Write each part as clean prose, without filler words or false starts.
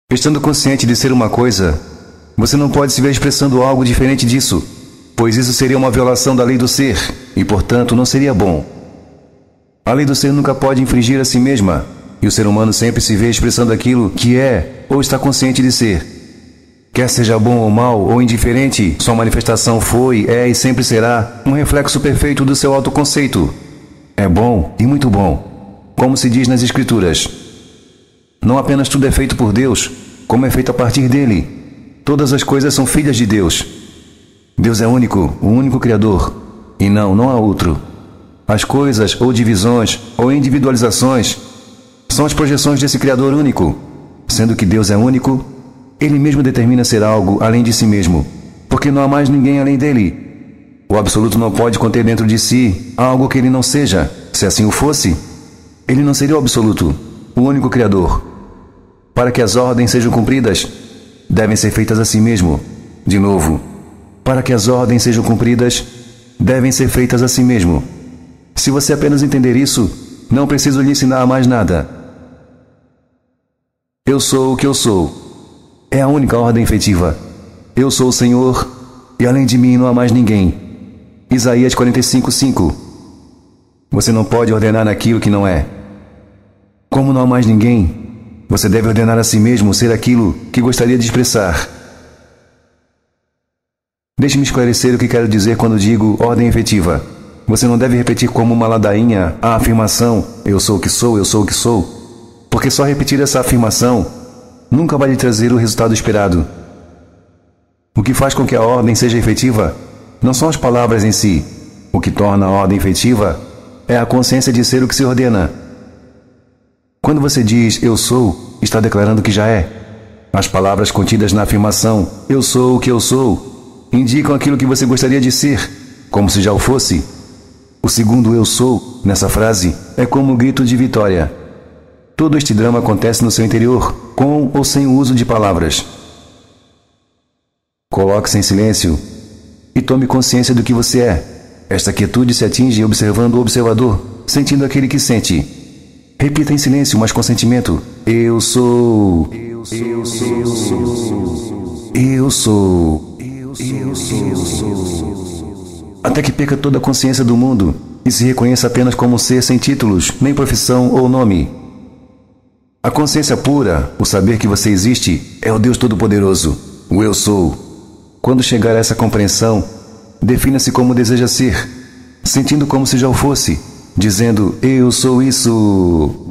Estando consciente de ser uma coisa, você não pode se ver expressando algo diferente disso, pois isso seria uma violação da lei do ser, e portanto não seria bom. A lei do ser nunca pode infringir a si mesma, e o ser humano sempre se vê expressando aquilo que é ou está consciente de ser. Quer seja bom ou mal ou indiferente, sua manifestação foi, é e sempre será um reflexo perfeito do seu autoconceito. É bom e muito bom, como se diz nas Escrituras. Não apenas tudo é feito por Deus, como é feito a partir dele. Todas as coisas são filhas de Deus. Deus é único, o único Criador, e não há outro. As coisas, ou divisões, ou individualizações, são as projeções desse Criador único. Sendo que Deus é único, Ele mesmo determina ser algo além de si mesmo, porque não há mais ninguém além dele. O absoluto não pode conter dentro de si algo que ele não seja. Se assim o fosse, ele não seria o absoluto, o único Criador. Para que as ordens sejam cumpridas, devem ser feitas a si mesmo. De novo, para que as ordens sejam cumpridas, devem ser feitas a si mesmo. Se você apenas entender isso, não preciso lhe ensinar mais nada. Eu sou o que eu sou. É a única ordem efetiva. Eu sou o Senhor, e além de mim não há mais ninguém. Isaías 45:5. Você não pode ordenar aquilo que não é. Como não há mais ninguém, você deve ordenar a si mesmo ser aquilo que gostaria de expressar. Deixe-me esclarecer o que quero dizer quando digo ordem efetiva. Você não deve repetir como uma ladainha a afirmação eu sou o que sou, eu sou o que sou, porque só repetir essa afirmação nunca vai lhe trazer o resultado esperado. O que faz com que a ordem seja efetiva não são as palavras em si. O que torna a ordem efetiva é a consciência de ser o que se ordena. Quando você diz eu sou, está declarando que já é. As palavras contidas na afirmação eu sou o que eu sou indicam aquilo que você gostaria de ser, como se já o fosse. O segundo eu sou, nessa frase, é como um grito de vitória. Todo este drama acontece no seu interior, com ou sem o uso de palavras. Coloque-se em silêncio e tome consciência do que você é. Esta quietude se atinge observando o observador, sentindo aquele que sente. Repita em silêncio, mas com sentimento. Eu sou. Eu sou. Eu sou. Eu sou. Até que perca toda a consciência do mundo e se reconheça apenas como um ser sem títulos, nem profissão ou nome. A consciência pura, o saber que você existe, é o Deus Todo-Poderoso, o Eu Sou. Quando chegar a essa compreensão, defina-se como deseja ser, sentindo como se já o fosse, dizendo, eu sou isso.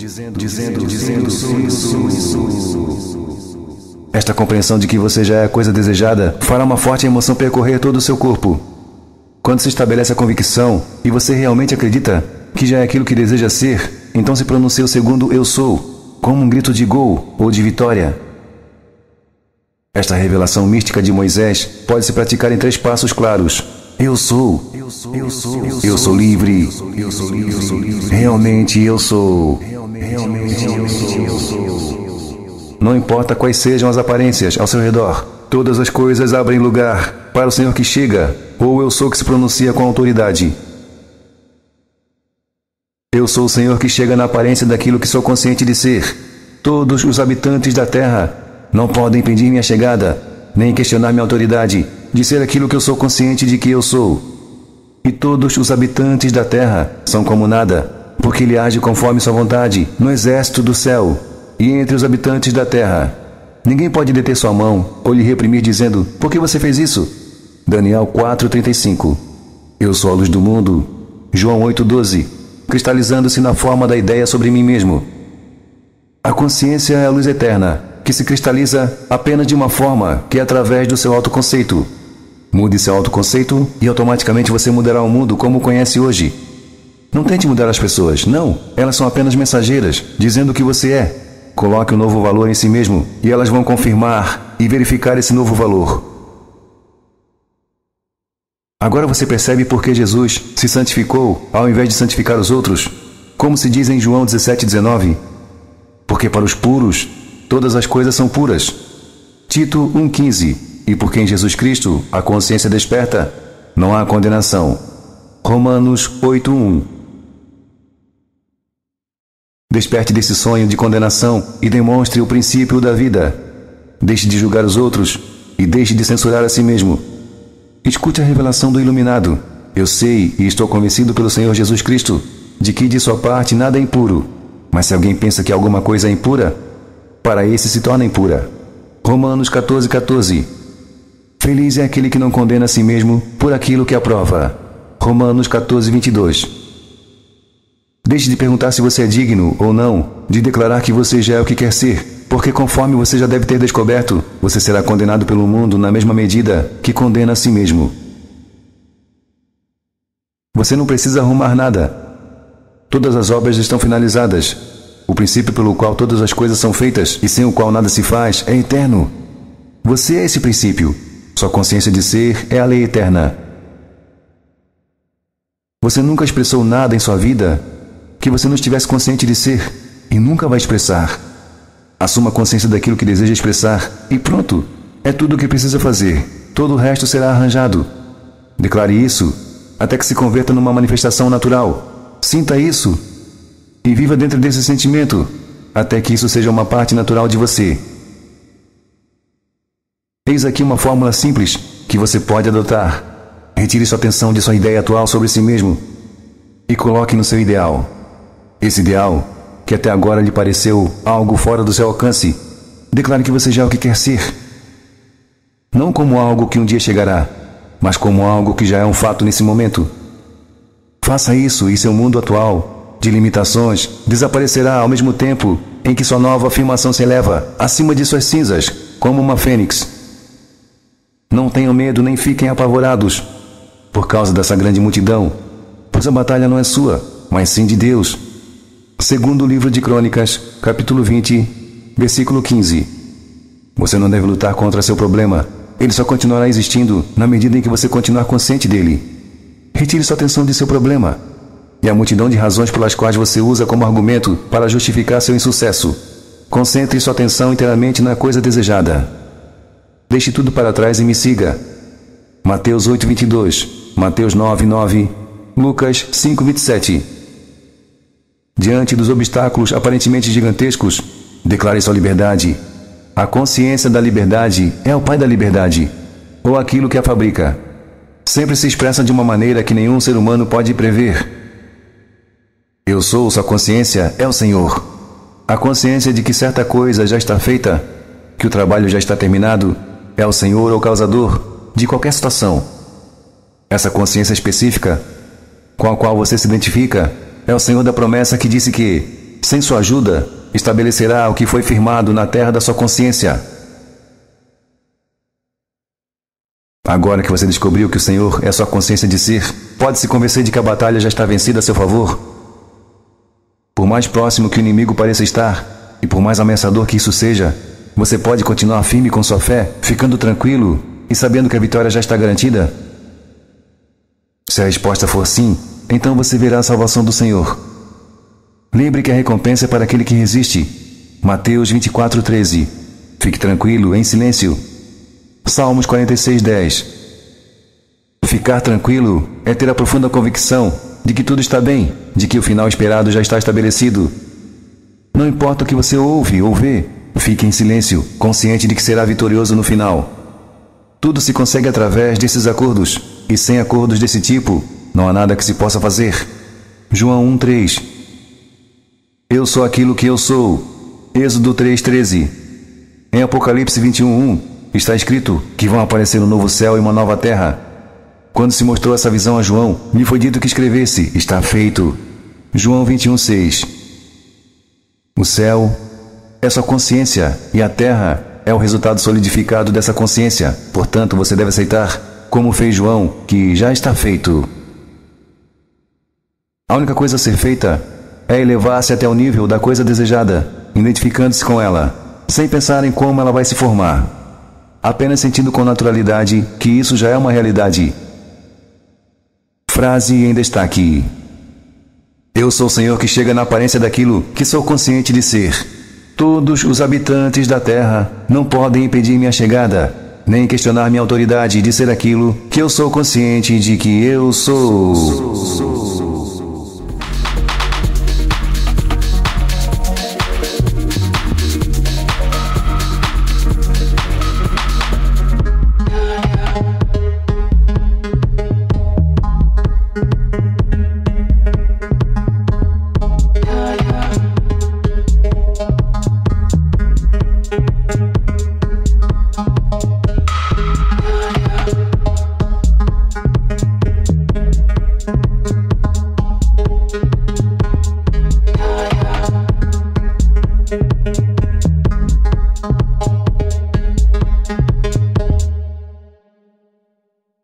Esta compreensão de que você já é a coisa desejada fará uma forte emoção percorrer todo o seu corpo. Quando se estabelece a convicção e você realmente acredita que já é aquilo que deseja ser, então se pronuncia o segundo eu sou, como um grito de gol ou de vitória. Esta revelação mística de Moisés pode se praticar em 3 passos claros. Eu sou. Eu sou livre. Realmente eu sou. Não importa quais sejam as aparências ao seu redor, todas as coisas abrem lugar para o Senhor que chega, ou eu sou que se pronuncia com autoridade. Eu sou o Senhor que chega na aparência daquilo que sou consciente de ser. Todos os habitantes da terra não podem impedir minha chegada, nem questionar minha autoridade de ser aquilo que eu sou consciente de que eu sou. E todos os habitantes da terra são como nada, porque ele age conforme sua vontade no exército do céu e entre os habitantes da terra. Ninguém pode deter sua mão ou lhe reprimir dizendo, por que você fez isso? Daniel 4:35. Eu sou a luz do mundo. João 8:12. Cristalizando-se na forma da ideia sobre mim mesmo. A consciência é a luz eterna, que se cristaliza apenas de uma forma, que é através do seu autoconceito. Mude seu autoconceito e automaticamente você mudará o mundo como o conhece hoje. Não tente mudar as pessoas, não. Elas são apenas mensageiras, dizendo o que você é. Coloque um novo valor em si mesmo e elas vão confirmar e verificar esse novo valor. Agora você percebe por que Jesus se santificou ao invés de santificar os outros? Como se diz em João 17:19. Porque para os puros, todas as coisas são puras. Tito 1:15. E porque em Jesus Cristo a consciência desperta, não há condenação. Romanos 8:1. Desperte desse sonho de condenação e demonstre o princípio da vida. Deixe de julgar os outros e deixe de censurar a si mesmo. Escute a revelação do iluminado. Eu sei e estou convencido pelo Senhor Jesus Cristo de que de sua parte nada é impuro. Mas se alguém pensa que alguma coisa é impura, para esse se torna impura. Romanos 14:14. Feliz é aquele que não condena a si mesmo por aquilo que aprova. Romanos 14:22. Deixe de perguntar se você é digno ou não de declarar que você já é o que quer ser, porque conforme você já deve ter descoberto, você será condenado pelo mundo na mesma medida que condena a si mesmo. Você não precisa arrumar nada. Todas as obras estão finalizadas. O princípio pelo qual todas as coisas são feitas e sem o qual nada se faz é eterno. Você é esse princípio. Sua consciência de ser é a lei eterna. Você nunca expressou nada em sua vida que você não estivesse consciente de ser e nunca vai expressar. Assuma consciência daquilo que deseja expressar e pronto. É tudo o que precisa fazer. Todo o resto será arranjado. Declare isso até que se converta numa manifestação natural. Sinta isso e viva dentro desse sentimento até que isso seja uma parte natural de você. Eis aqui uma fórmula simples que você pode adotar. Retire sua atenção de sua ideia atual sobre si mesmo e coloque no seu ideal. Esse ideal, que até agora lhe pareceu algo fora do seu alcance, declare que você já é o que quer ser. Não como algo que um dia chegará, mas como algo que já é um fato nesse momento. Faça isso e seu mundo atual, de limitações, desaparecerá ao mesmo tempo em que sua nova afirmação se eleva acima de suas cinzas, como uma fênix. Não tenham medo nem fiquem apavorados por causa dessa grande multidão, pois a batalha não é sua, mas sim de Deus. Segundo o livro de Crônicas, capítulo 20, versículo 15. Você não deve lutar contra seu problema. Ele só continuará existindo na medida em que você continuar consciente dele. Retire sua atenção de seu problema e a multidão de razões pelas quais você usa como argumento para justificar seu insucesso. Concentre sua atenção inteiramente na coisa desejada. Deixe tudo para trás e me siga. Mateus 8:22, Mateus 9:9, Lucas 5:27. Diante dos obstáculos aparentemente gigantescos, declare sua liberdade. A consciência da liberdade é o pai da liberdade, ou aquilo que a fabrica. Sempre se expressa de uma maneira que nenhum ser humano pode prever. Eu sou, sua consciência é o Senhor. A consciência de que certa coisa já está feita, que o trabalho já está terminado, é o Senhor ou causador de qualquer situação. Essa consciência específica, com a qual você se identifica, é o Senhor da promessa que disse que, sem sua ajuda, estabelecerá o que foi firmado na terra da sua consciência. Agora que você descobriu que o Senhor é sua consciência de ser, pode se convencer de que a batalha já está vencida a seu favor. Por mais próximo que o inimigo pareça estar, e por mais ameaçador que isso seja, você pode continuar firme com sua fé, ficando tranquilo e sabendo que a vitória já está garantida? Se a resposta for sim, então você verá a salvação do Senhor. Lembre que a recompensa é para aquele que resiste. Mateus 24:13. Fique tranquilo, em silêncio. Salmos 46:10. Ficar tranquilo é ter a profunda convicção de que tudo está bem, de que o final esperado já está estabelecido. Não importa o que você ouve ou vê, fique em silêncio, consciente de que será vitorioso no final. Tudo se consegue através desses acordos, e sem acordos desse tipo, não há nada que se possa fazer. João 1:3. Eu sou aquilo que eu sou. Êxodo 3:13. Em Apocalipse 21:1, está escrito que vão aparecer um novo céu e uma nova terra. Quando se mostrou essa visão a João, lhe foi dito que escrevesse: está feito. João 21:6. O céu é sua consciência e a terra é o resultado solidificado dessa consciência. Portanto, você deve aceitar, como fez João, que já está feito. A única coisa a ser feita é elevar-se até o nível da coisa desejada, identificando-se com ela, sem pensar em como ela vai se formar, apenas sentindo com naturalidade que isso já é uma realidade. Frase em destaque: eu sou o Senhor que chega na aparência daquilo que sou consciente de ser. Todos os habitantes da terra não podem impedir minha chegada, nem questionar minha autoridade de ser aquilo que eu sou consciente de que eu sou.